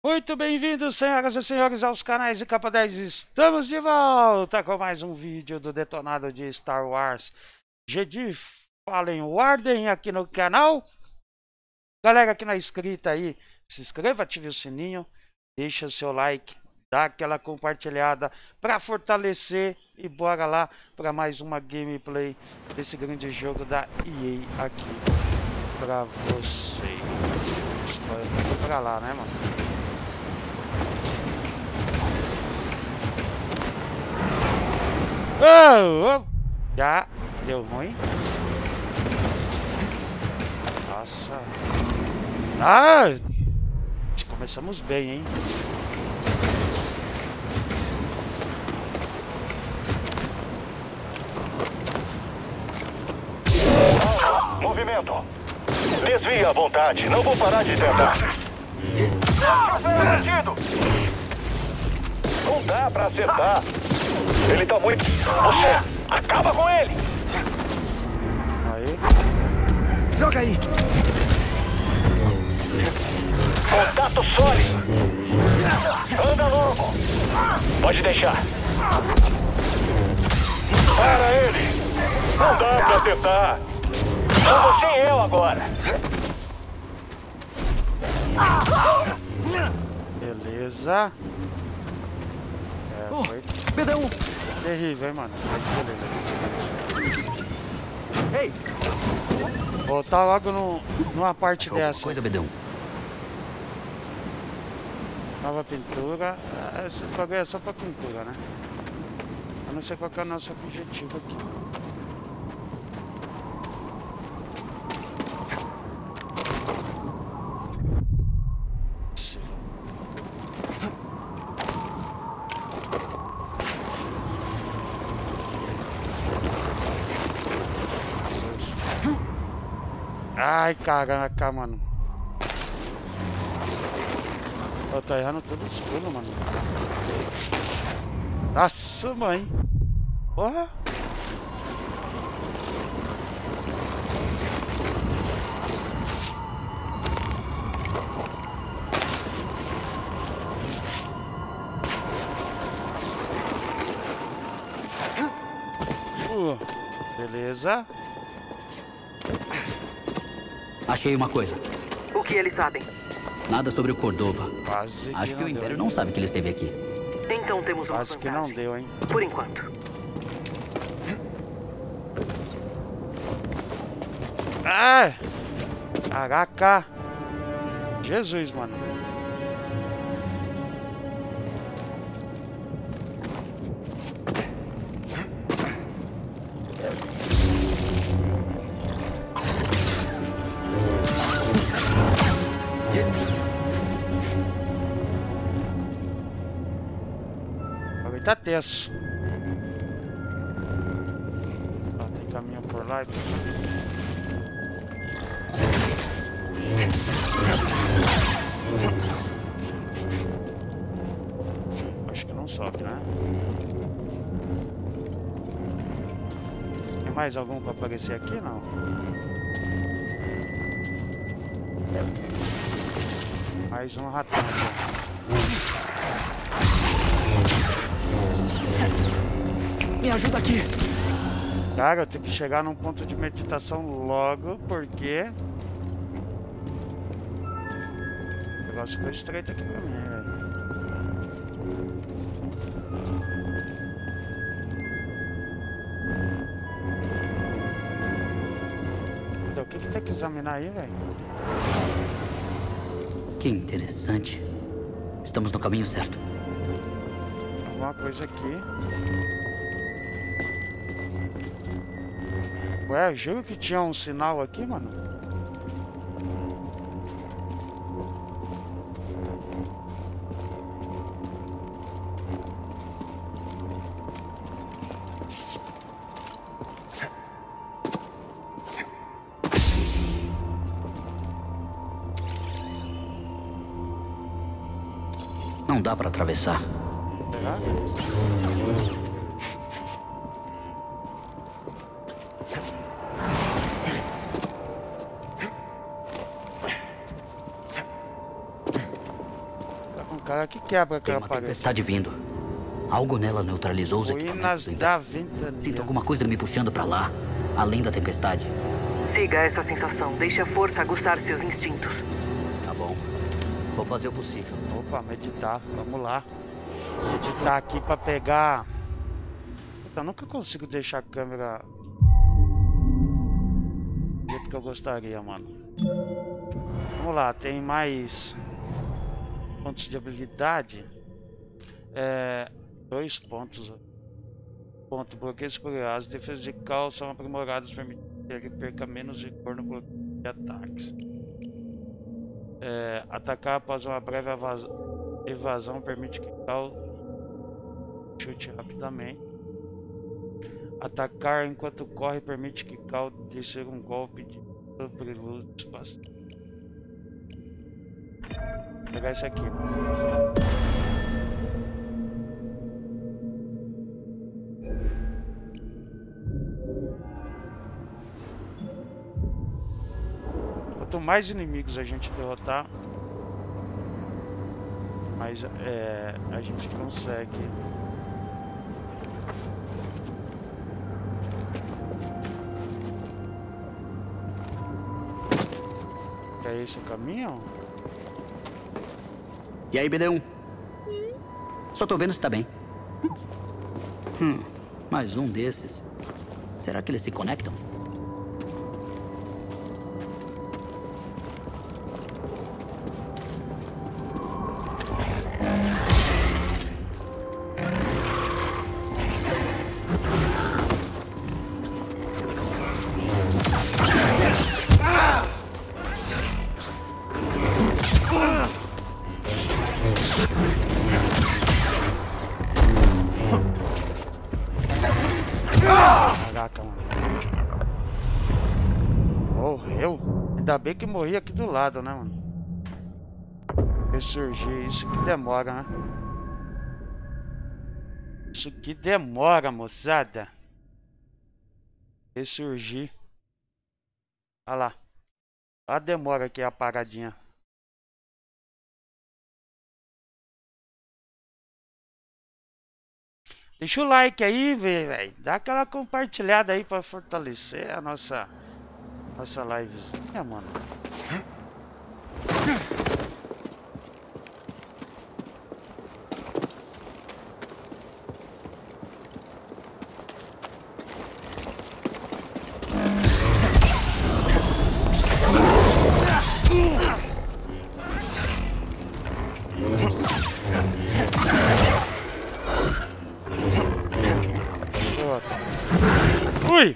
Muito bem-vindos, senhoras e senhores, aos canais de Capa 10. Estamos de volta com mais um vídeo do detonado de Star Wars Jedi Fallen Order aqui no canal. Galera que não é inscrita aí, se inscreva, ative o sininho, deixa o seu like, dá aquela compartilhada para fortalecer e bora lá para mais uma gameplay desse grande jogo da EA aqui para vocês. Vamos para lá, né, mano? Oh, já deu ruim. Nossa. Ah, começamos bem, hein? Movimento. Desvia à vontade, não vou parar de tentar. Não dá pra acertar. Ele tá muito... Você acaba com ele! Aí. Joga aí! Contato sólido! Anda logo! Pode deixar! Para ele! Não dá pra tentar! Só você e eu agora! Beleza. Oh, Foi B1! terrível, hein, mano? Beleza. Ei! Voltar logo numa parte dessa. Coisa, B1. Nova pintura. Esse bagulho é só pra pintura, né? Eu não sei qual que é o nosso objetivo aqui. Ai, caraca, mano. Eu tô errando tudo escuro, mano. Nossa, mãe. Porra. Beleza. Achei uma coisa. O que eles sabem? Nada sobre o Cordova. Quase Acho que o não Império deu, não sabe que ele esteve aqui. Então temos uma Quase que vantagem. não deu, hein? Por enquanto. Ah! Caraca! Jesus, mano. Tá tenso. Ó, tem caminho por lá. Acho que não sobe, né? Tem mais algum pra aparecer aqui? Não. Mais um ratão aqui. Me ajuda aqui! Cara, eu tenho que chegar num ponto de meditação logo, porque o negócio ficou estreito aqui pra mim, velho. Então, o que tem que examinar aí, velho? Que interessante. Estamos no caminho certo. Alguma coisa aqui. Ué, eu juro que tinha um sinal aqui, mano. Não dá para atravessar. Será? Um cara que quebra Tem aquela uma parede. tempestade vindo. Algo nela neutralizou os Ruínas equipamentos do da inverno. ventania. Sinto alguma coisa me puxando pra lá, além da tempestade. Siga essa sensação. Deixe a força aguçar seus instintos. Tá bom. Vou fazer o possível. Opa, meditar. Vamos lá. Meditar aqui pra pegar... Puta, eu nunca consigo deixar a câmera... do jeito que eu gostaria, mano. Vamos lá, tem mais... pontos de habilidade. 2 pontos. Ponto, bloqueios por as defesas de Cal são aprimoradas, permitindo que ele perca menos vigor no bloqueio de ataques. Atacar após uma breve evasão permite que Cal chute rapidamente. Atacar enquanto corre permite que Cal descer um golpe de sobre luz do espaço. Vou pegar isso aqui. Quanto mais inimigos a gente derrotar, mais a gente consegue. É esse o caminho? E aí, BD1? Só tô vendo se tá bem. Mais um desses. Será que eles se conectam? Caraca, mano. Morreu? Ainda bem que morri aqui do lado, né, mano? Ressurgir, isso que demora, né? Isso que demora, moçada. Ressurgir. Olha lá. Olha a demora aqui, a paradinha. Deixa o like aí, velho. Dá aquela compartilhada aí pra fortalecer a nossa livezinha, mano. Ui!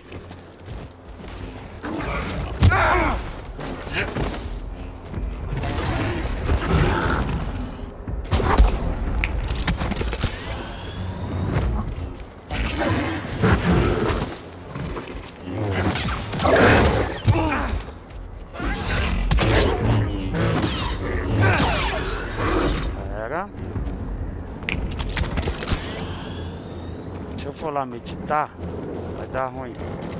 Pera. Se eu for lá meditar, vai dar ruim.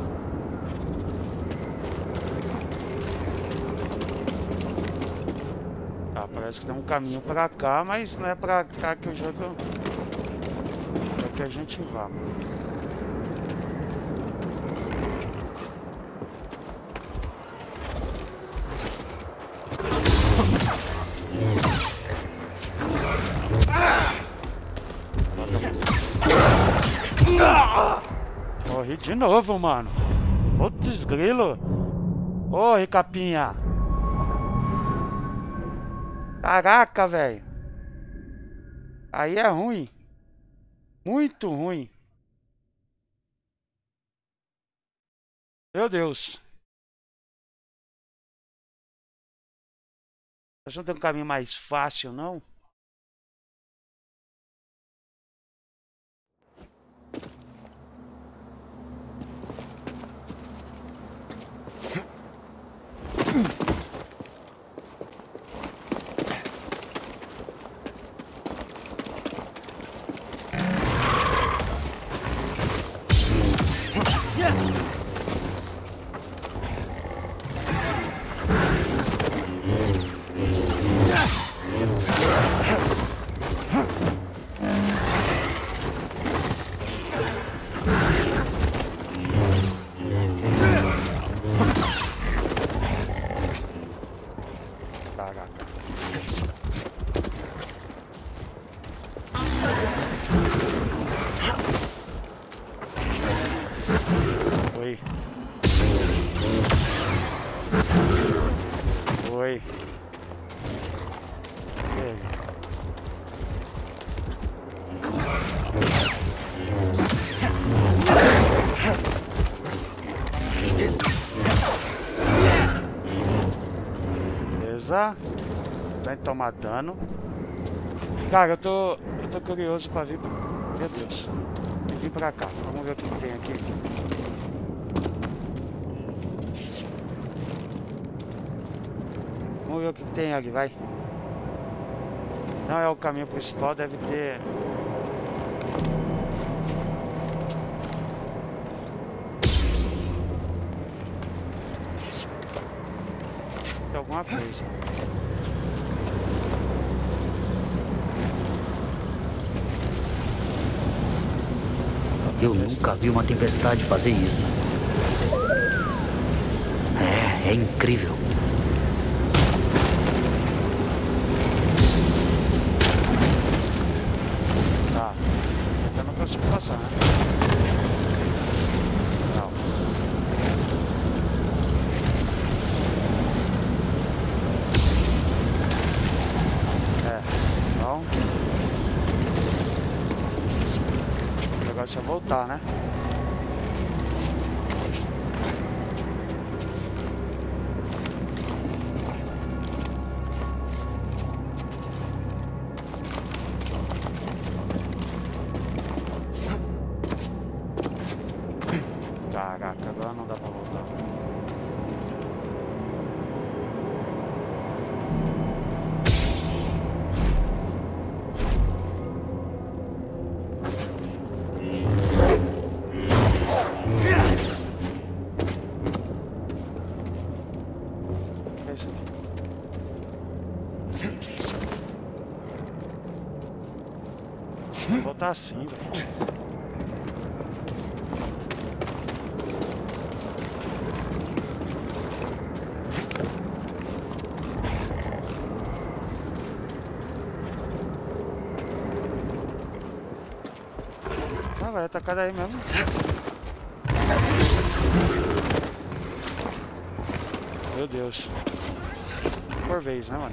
Tá, parece que tem um caminho pra cá, mas não é pra cá que o jogo quer que a gente vá. Morri de novo, mano. Putz, grilo. Corre, capinha. Caraca, velho. Aí é ruim. Muito ruim. Meu Deus. Mas não tem um caminho mais fácil, não? usar. Sem tomar dano. Cara, eu tô curioso pra vir. Meu Deus. Eu vim pra cá. Vamos ver o que tem aqui. Vamos ver o que tem ali, vai. Não é o caminho principal, deve ter. Tem alguma coisa. Eu nunca vi uma tempestade fazer isso. É incrível. Tá. Eu não consigo passar, né? Não. Então. O negócio é voltar, né? Caraca, agora não dá pra voltar. É isso aqui. Vou voltar assim, velho. Ah, vai atacar daí mesmo. Meu Deus. Por vez, né, mano?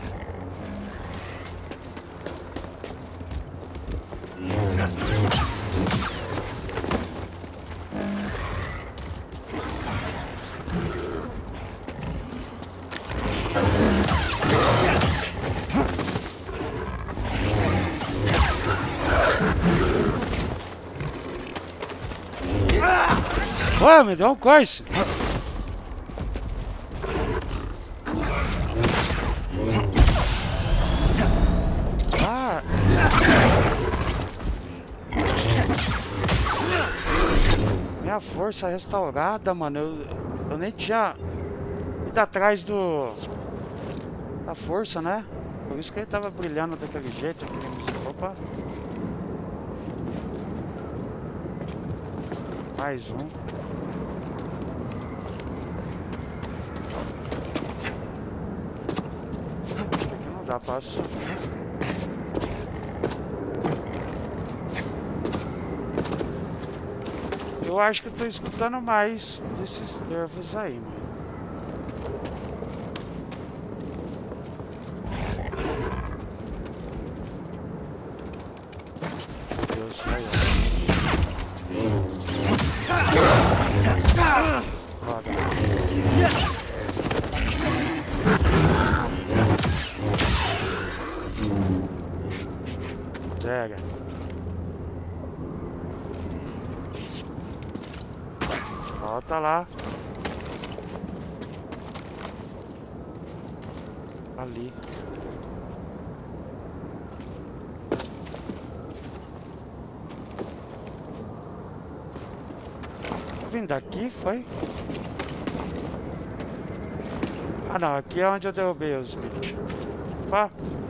Ué, me deu um coice. Ah. Minha força restaurada, mano. Eu nem tinha ido atrás da força, né? Por isso que ele tava brilhando daquele jeito. Opa. Mais um. Aqui não dá pra subir. Eu acho que eu tô escutando mais desses nervos aí, mano. Meu Deus, aí, ó. Roda. Pega. Volta lá. Ali. Vim daqui, foi? Ah não, aqui é onde eu derrubei os bichos. Opa.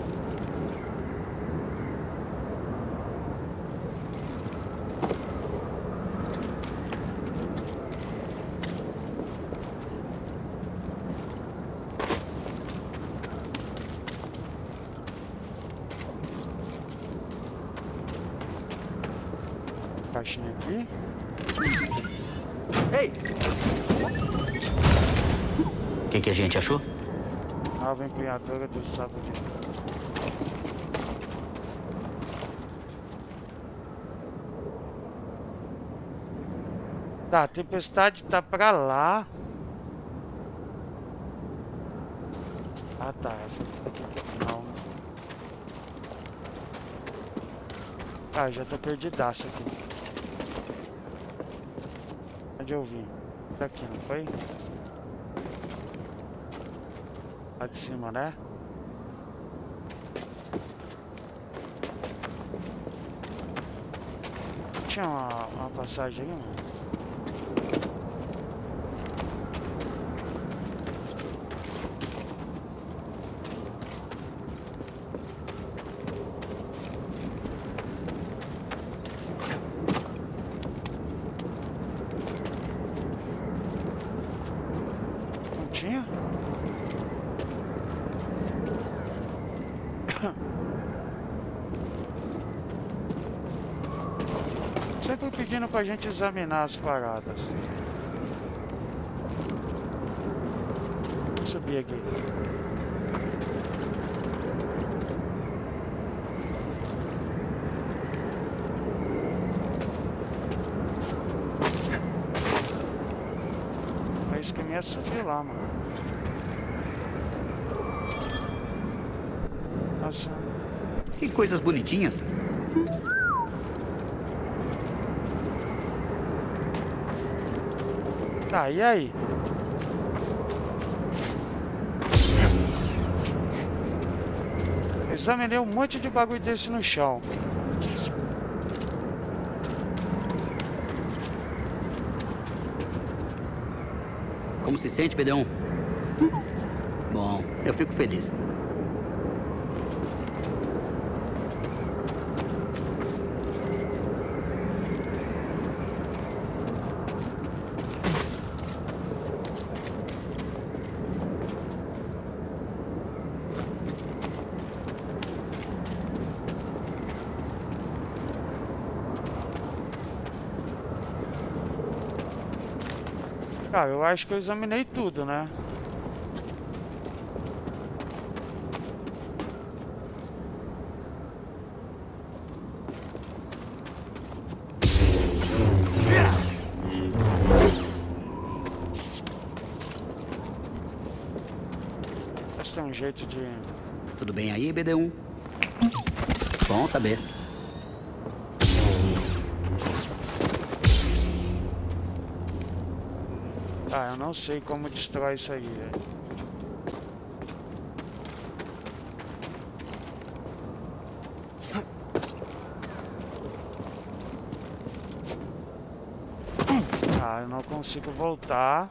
Caixinha aqui. Ei! O que a gente achou? Nova empunhadura do sabre de... Tá, a tempestade tá pra lá. Ah tá, essa aqui que não. Ah, já tô perdidaço aqui. Onde eu vim? Daqui, não foi? Lá de cima, né? Tinha uma passagem aí, mano. Não tinha? Sempre pedindo pra gente examinar as paradas. Vou subir aqui. É isso que me ia subir lá, mano. Nossa. Que coisas bonitinhas. Tá, e aí? Examinei um monte de bagulho desse no chão. Como se sente, PD1? Bom, eu fico feliz. Cara, eu acho que eu examinei tudo, né? Acho que tem um jeito de... Tudo bem aí, BD1? Bom saber. Ah, eu não sei como destrói isso aí, velho. Ah, eu não consigo voltar.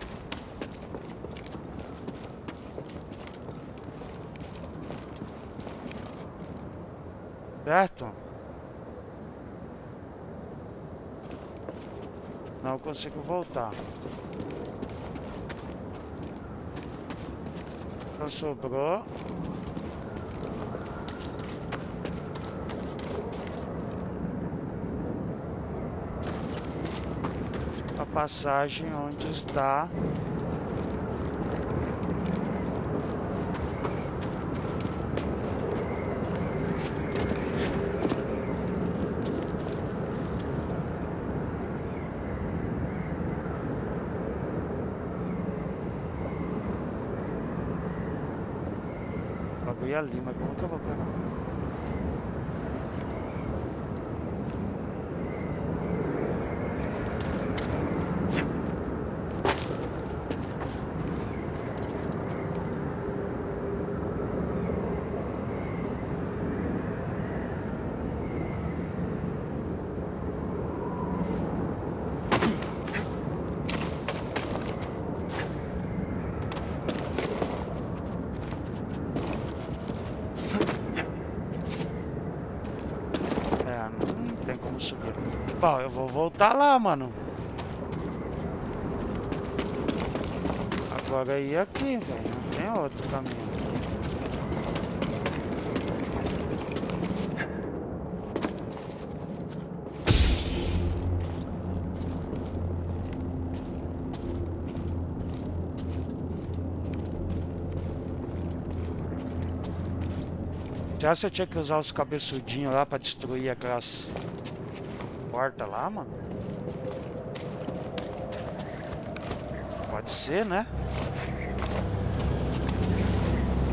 Certo? Não consigo voltar. Só sobrou. A passagem onde está o bagulho ali, mas como que eu vou pegar? Não tem como subir. Bom, eu vou voltar lá, mano. Agora ir aqui, velho. Não tem outro caminho. Já você tinha que usar os cabeçudinhos lá pra destruir aquelas portas lá, mano? Pode ser, né?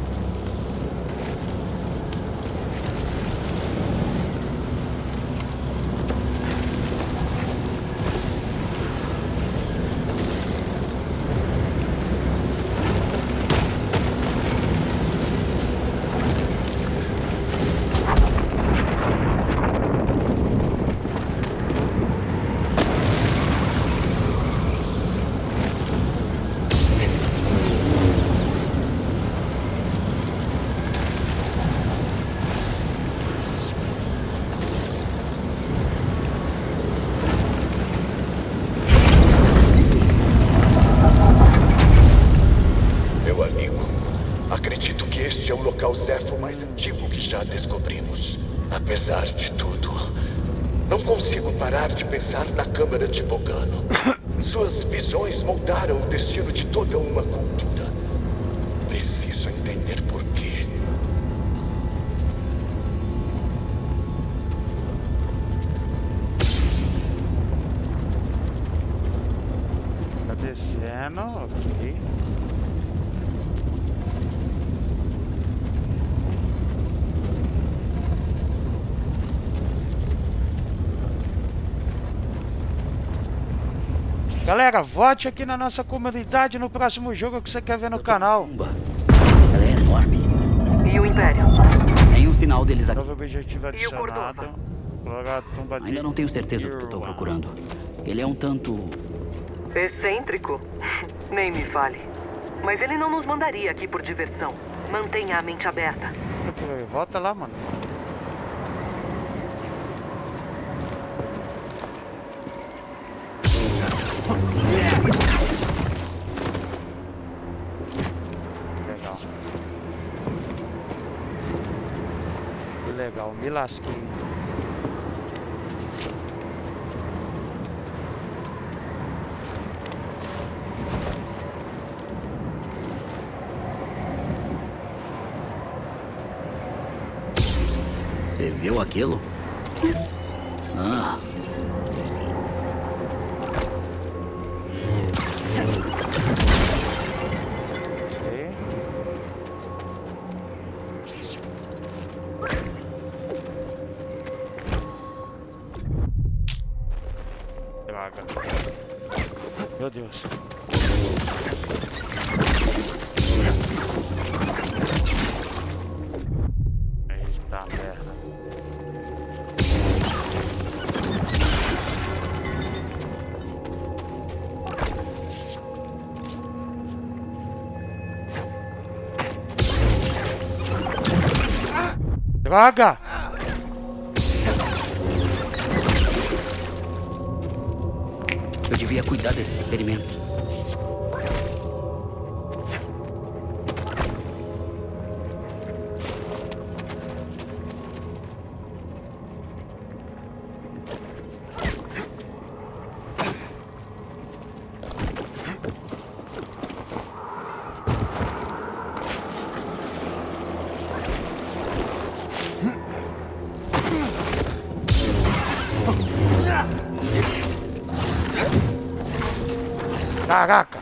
Apesar de tudo, não consigo parar de pensar na Câmara de Bogano. Suas visões moldaram o destino de toda uma cultura. Preciso entender por quê. Tá descendo, ok. Galera, vote aqui na nossa comunidade no próximo jogo que você quer ver no canal. Ela é enorme. E o Império? Nenhum sinal deles aqui. Novo objetivo E o Cordova? adicionado. Explorar a tumba de Ainda não tenho certeza do que eu tô Irwan. procurando. Ele é um tanto... Excêntrico? Nem me fale. Mas ele não nos mandaria aqui por diversão. Mantenha a mente aberta. Volta lá, mano. Legal. Legal, me lasquei. Você viu aquilo? Ah, Ok. Droga. Meu Deus. Eita merda. Droga! eu devia cuidar desses experimentos. Caraca!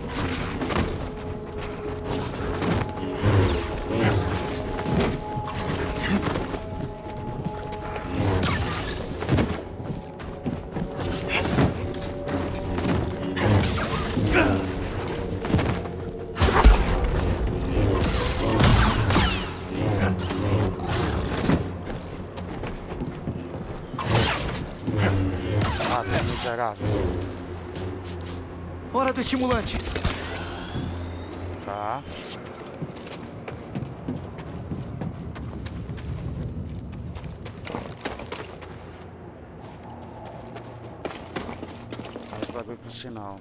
Ah, tá miserável. Hora do estimulante. Tá. Mais bagulho pro sinal.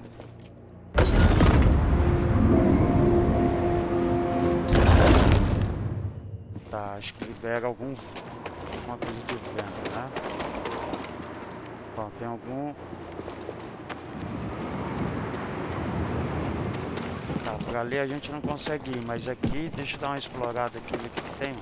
Tá, acho que libera alguma coisa de vento, né? Ó, tem algum... Tá, por ali a gente não consegue ir, mas aqui, deixa eu dar uma explorada aqui, ver o que tem.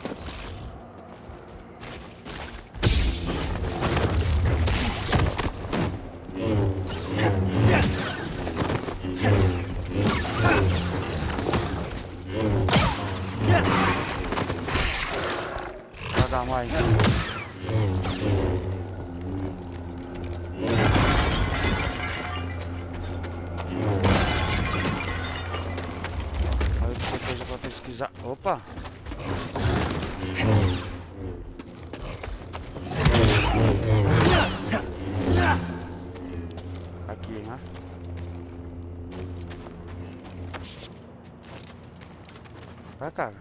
Vai dar mais. Pesquisar. Opa! Aqui, né? Vai, cara.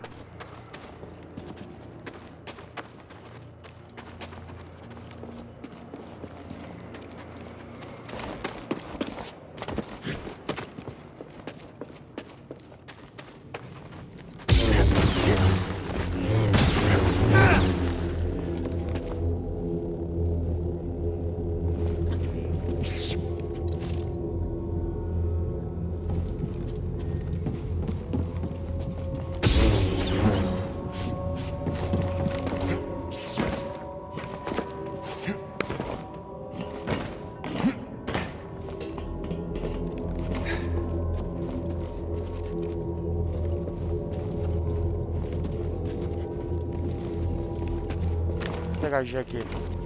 interagir aqui.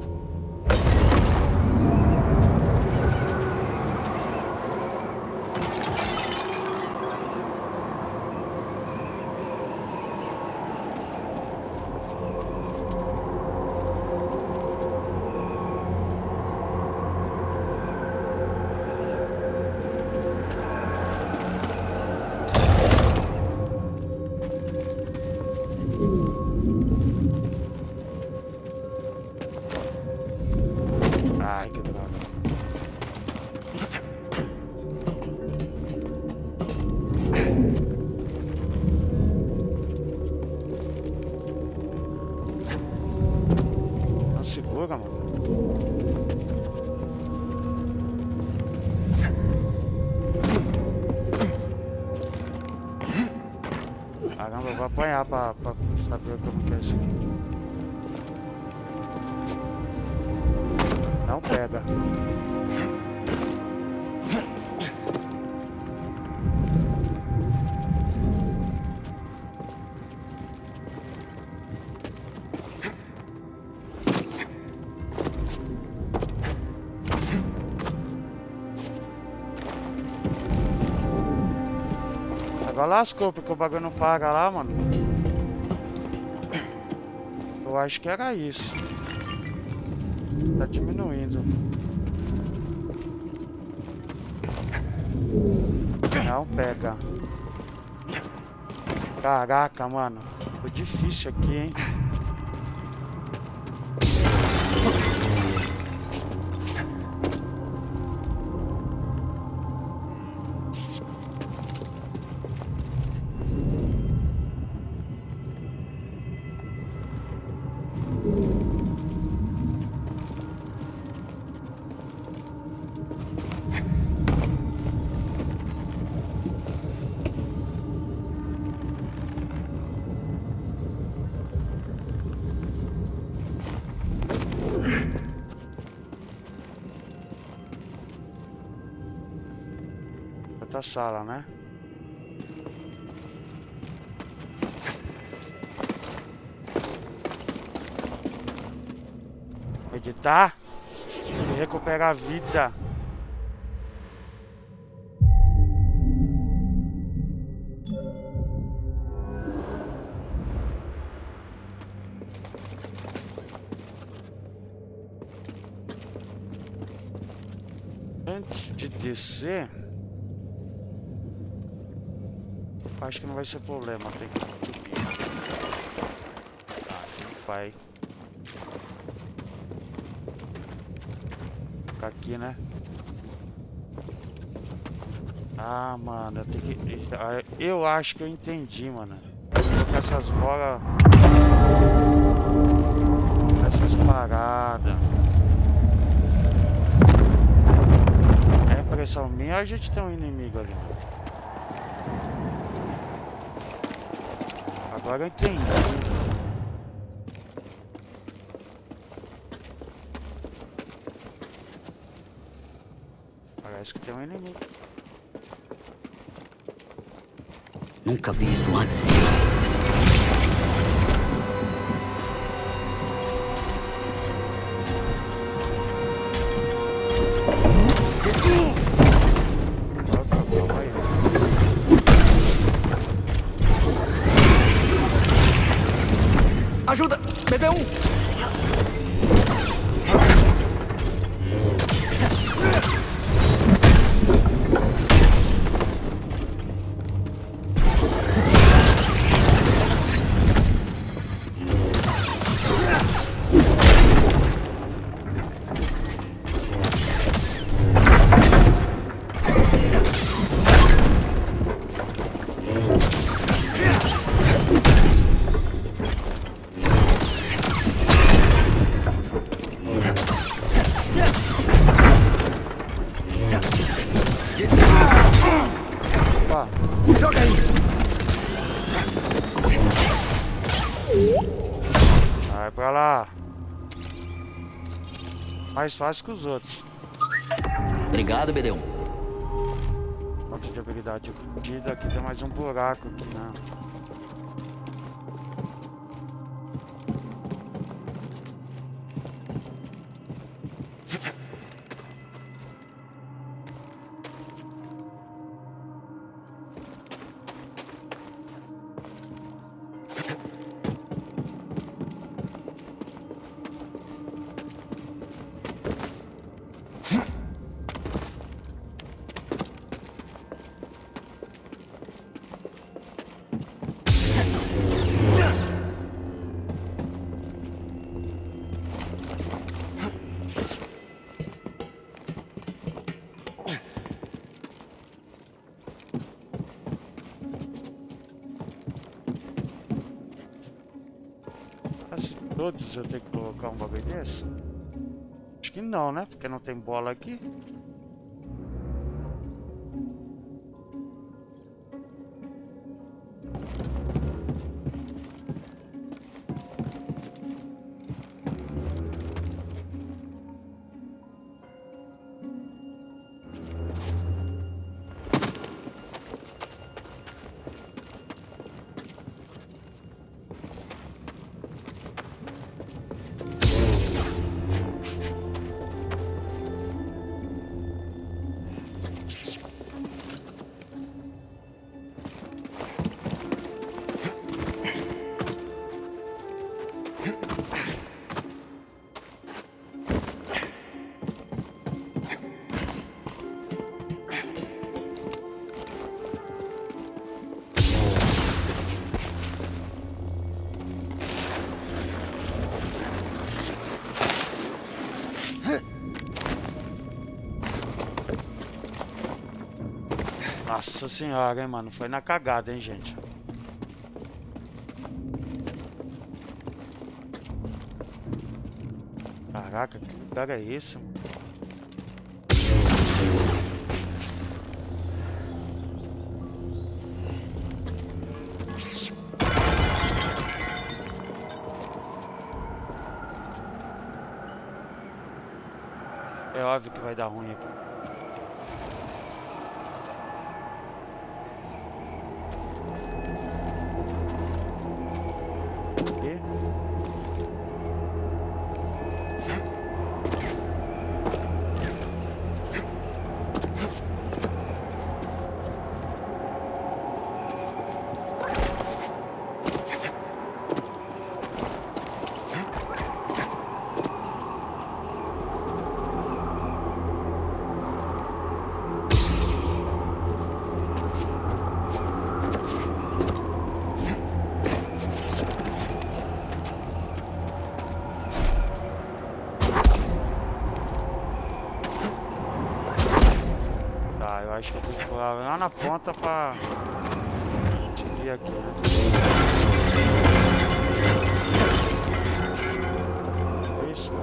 Ai, que droga. Não segura, mano. Caramba, eu vou apanhar pra saber como que é isso aqui. Não pega. Agora lascou, porque o bagulho não paga lá, mano. Eu acho que era isso. Tá diminuindo. Não pega. Caraca, mano. Ficou difícil aqui, hein? Outra sala, né? Editar e recuperar a vida. Antes de descer, acho que não vai ser problema, tem que subir. Ah, aqui vai. Ficar aqui, né? Ah, mano, eu tenho que... Eu acho que eu entendi, mano. Vou colocar essas bolas... Essas paradas. É impressão minha ou a gente tem um inimigo ali? Agora eu entendi. Parece que tem um inimigo. Nunca vi isso antes. Calma aí. Ajuda! BD1! Joga aí! Vai pra lá. Mais fácil que os outros. Obrigado, BD1. Ponto de habilidade obtida. Aqui tem mais um buraco aqui, né? todos eu tenho que colocar um bagulho desse? Acho que não, né? Porque não tem bola aqui. Nossa senhora, hein, mano. Foi na cagada, hein, gente. Caraca, que lugar é esse, mano? É óbvio que vai dar ruim aqui. Acho que eu tenho que pular lá na ponta pra subir aqui, né? Isso.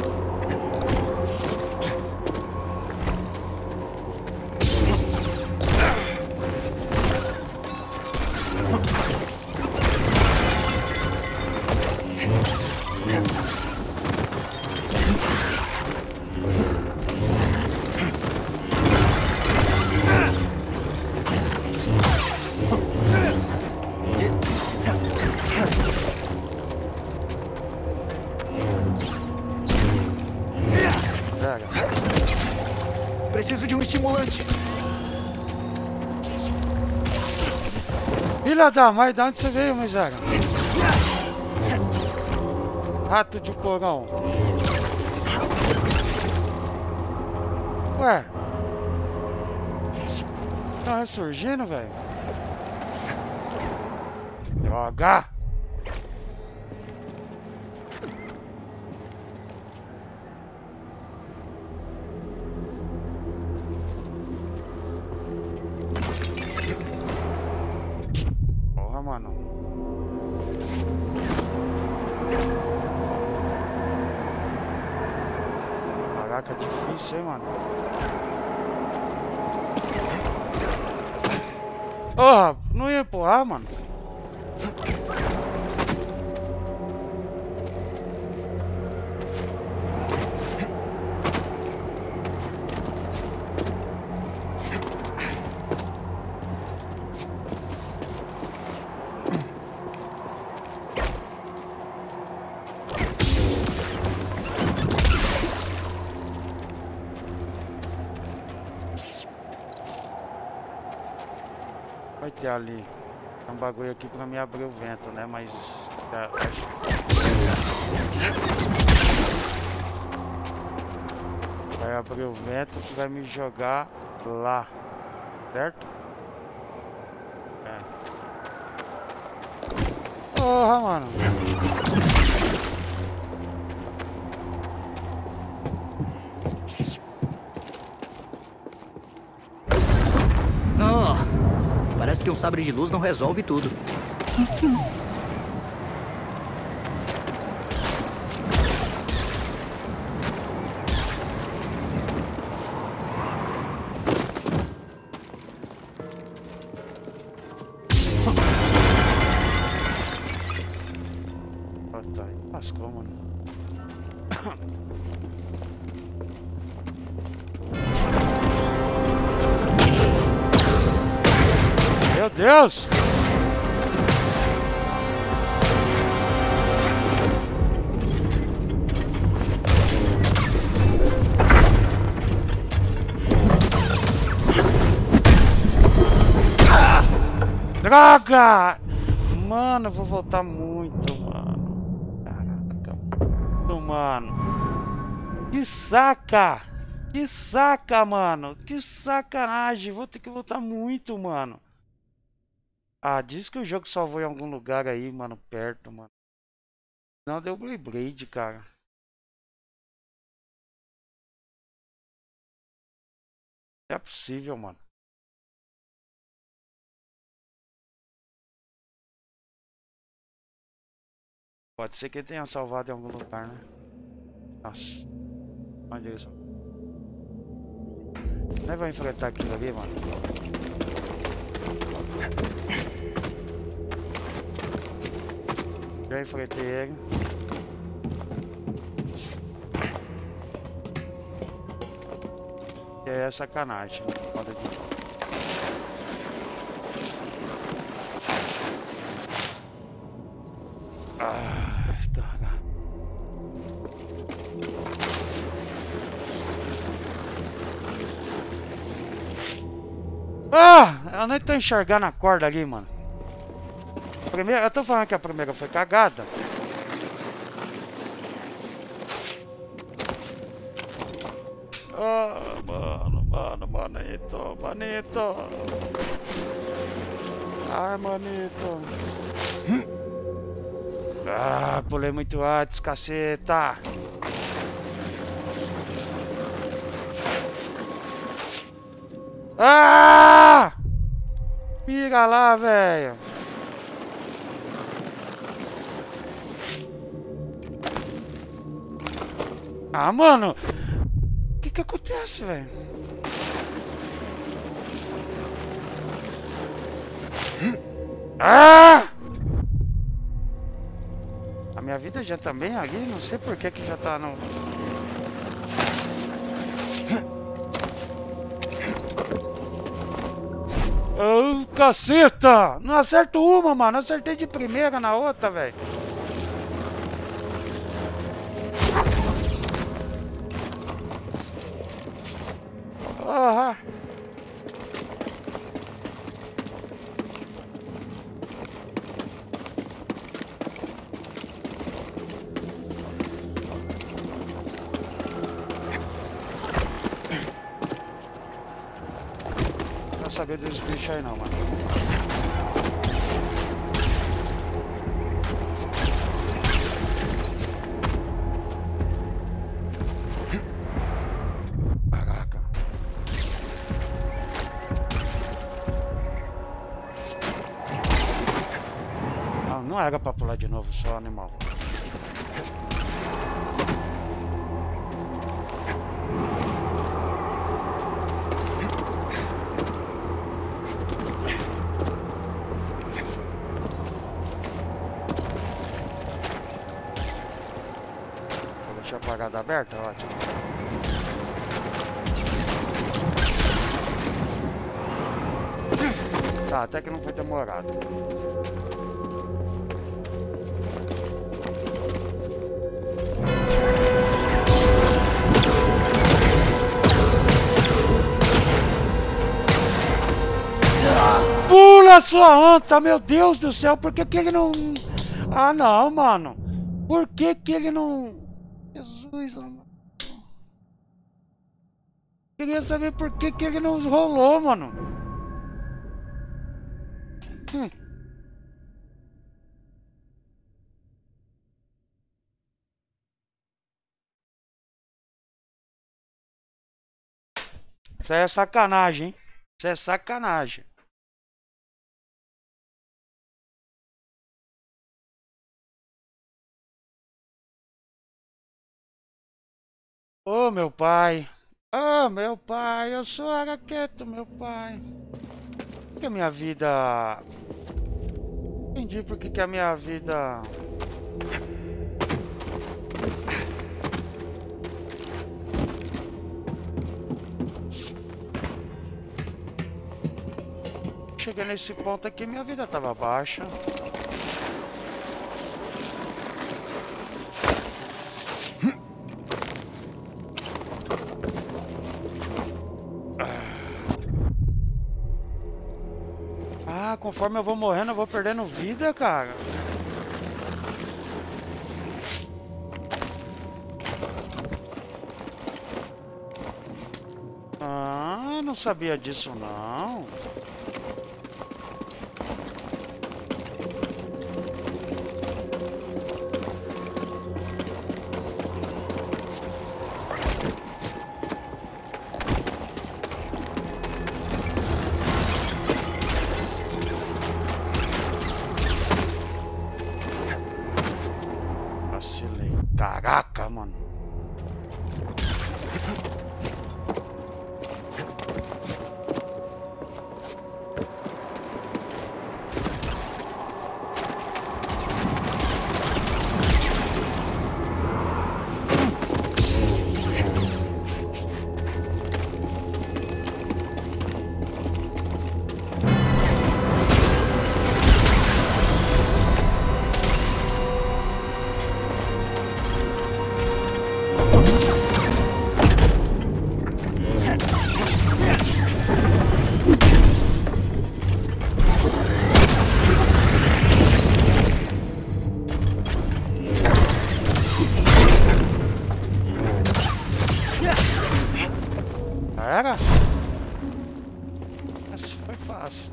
Preciso de um estimulante. Filha da mãe, de onde você veio, miséria? Rato de porão. Ué? Tá ressurgindo, velho? Droga! Porra, mano. Caraca, é difícil, hein, mano? Porra, não ia empurrar, mano. Vai ter ali um bagulho aqui pra me abrir o vento, né? Mas vai abrir o vento que vai me jogar lá, certo? É. Porra, mano. Parece que um sabre de luz não resolve tudo. Meu Deus! Droga! Mano, eu vou voltar muito, mano. Caraca, mano. Que saca! Que saca, mano. Que sacanagem. Vou ter que voltar muito, mano. Ah, diz que o jogo salvou em algum lugar aí, mano, perto, mano. Não deu Beyblade, cara. Não é possível, mano. Pode ser que ele tenha salvado em algum lugar, né? Nossa. Onde é isso? Nem vai enfrentar aquilo ali, mano. Já enfrentei ele. E é sacanagem. Pode aqui. Ai, caralho. Ah! Eu nem tô enxergando a corda ali, mano. Eu tô falando que a primeira foi cagada. Ah, manito. Ai, manito. Ah, pulei muito antes, caceta. Ah! Pira lá, velho. Ah, mano. O que acontece, velho? Ah! A minha vida já também ali, não sei por que já tá no... Oh, caceta! Não acerto uma, mano. Acertei de primeira na outra, velho. Aham. Não saber dos bichos aí não, mano. Caraca. Não era pra pular de novo, só animal. Deixa a parada aberta, ótimo. Tá, até que não foi demorado. Pula sua anta, meu Deus do céu, por que ele não... Ah não, mano. Por que ele não... Jesus, mano. Queria saber por que ele não rolou, mano. Isso aí é sacanagem, hein? Isso é sacanagem. Ô, meu pai. Ô, meu pai. Eu sou araqueto, meu pai. Por que a minha vida... Entendi por que a minha vida... cheguei nesse ponto aqui, minha vida tava baixa. Ah, conforme eu vou morrendo, eu vou perdendo vida, cara. Ah, não sabia disso não. Vacilei. Caraca, mano. Era? Essa foi fácil.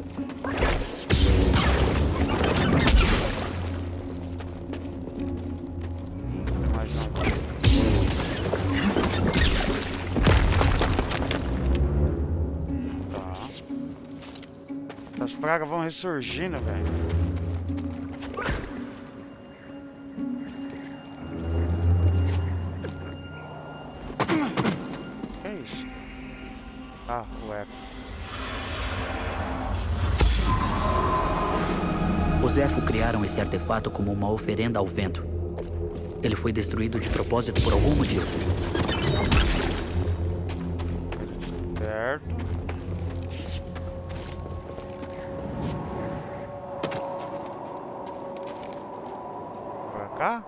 Mais um. Tá. As pragas vão ressurgindo, velho. Que é isso? Ah, o eco. Os Zerfo criaram esse artefato como uma oferenda ao vento. Ele foi destruído de propósito por algum motivo. Certo. Pra cá?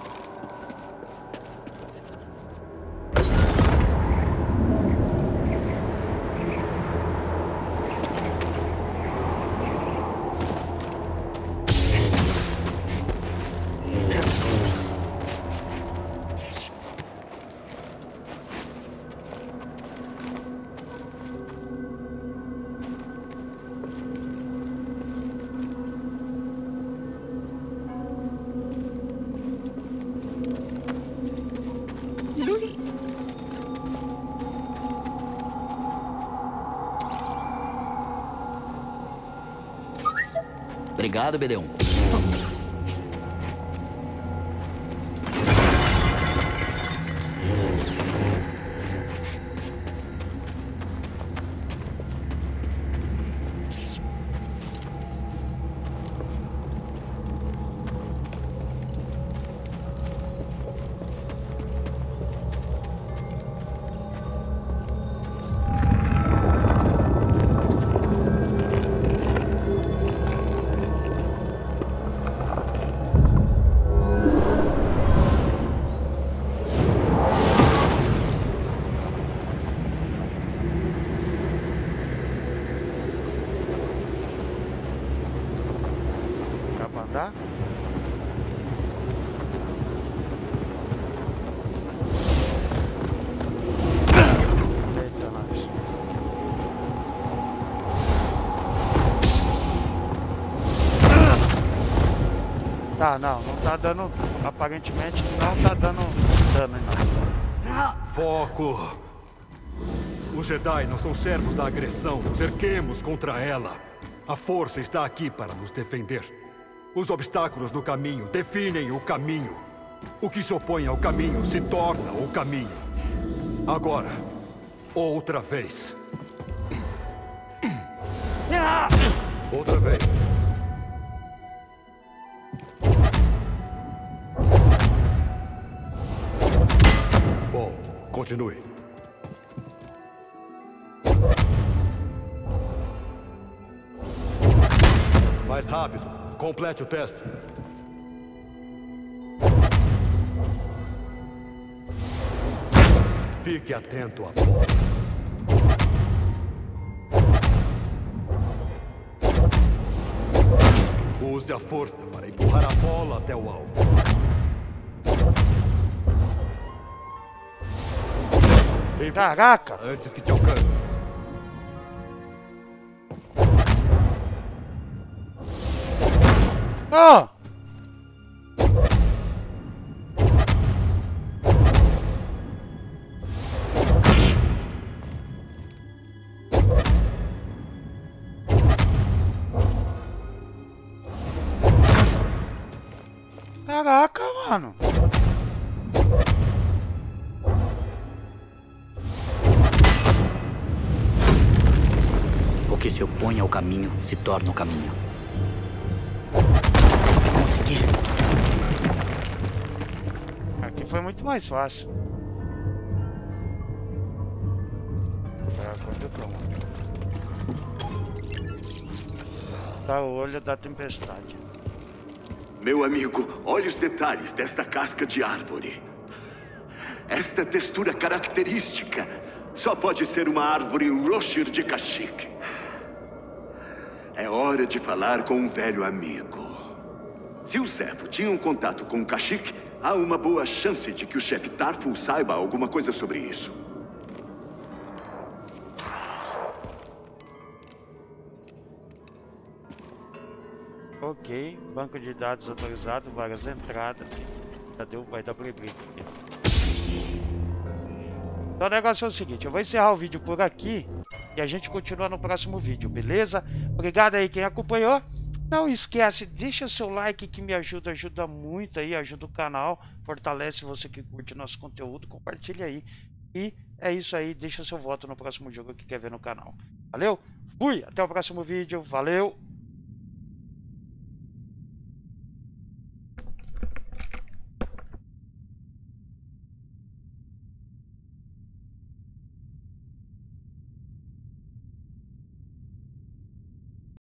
Obrigado, BD1. Tá? Eita, nós. Tá, não tá dando. Aparentemente não tá dando dano em nós. Foco! Os Jedi não são servos da agressão. Nos erguemos contra ela. A força está aqui para nos defender. Os obstáculos no caminho definem o caminho. O que se opõe ao caminho se torna o caminho. Agora, outra vez. Outra vez. Bom, continue. Mais rápido. Complete o teste. Fique atento à bola. Use a força para empurrar a bola até o alvo. Caraca! Antes que te alcance. Ó! Caraca, mano! O que se opõe ao caminho se torna o caminho. Consegui. Aqui foi muito mais fácil. Tá o olho da tempestade. Meu amigo, olhe os detalhes desta casca de árvore. Esta textura característica só pode ser uma árvore Roshir de Kashyyyk. É hora de falar com um velho amigo. Se o Zeffo tinha um contato com Kashyyyk, há uma boa chance de que o chefe Tarful saiba alguma coisa sobre isso. Ok, banco de dados atualizado, várias entradas. Cadê o vai dar break aqui? Então o negócio é o seguinte, eu vou encerrar o vídeo por aqui e a gente continua no próximo vídeo, beleza? Obrigado aí quem acompanhou. Não esquece, deixa seu like que me ajuda muito aí, ajuda o canal, fortalece você que curte nosso conteúdo, compartilha aí. E é isso aí, deixa seu voto no próximo jogo que quer ver no canal. Valeu? Fui, até o próximo vídeo, valeu!